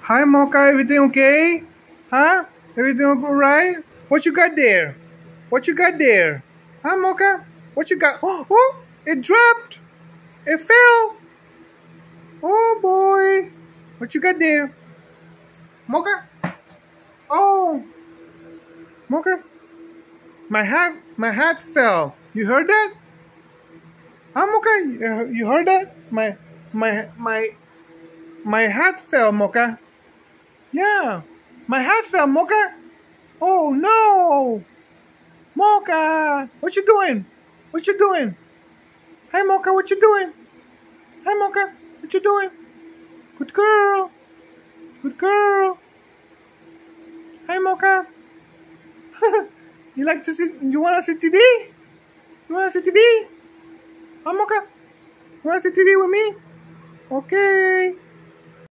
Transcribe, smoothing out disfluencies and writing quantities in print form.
Hi, Mocha. Everything okay? Huh? Everything all right? What you got there? What you got there? Huh, Mocha? What you got? Oh! It dropped. It fell. Oh boy. What you got there? Mocha? Oh, Mocha. My hat fell. You heard that? Huh, Mocha? You heard that? My hat fell, Mocha. Yeah. My hat fell, Mocha. Oh no. Mocha, what you doing? What you doing? Hey, Mocha, what you doing? Hey, Mocha, what you doing? Good girl. Good girl. Hey, Mocha. You like to see? You wanna see TV? You wanna see TV? Huh, Mocha? You wanna see TV with me? Okay.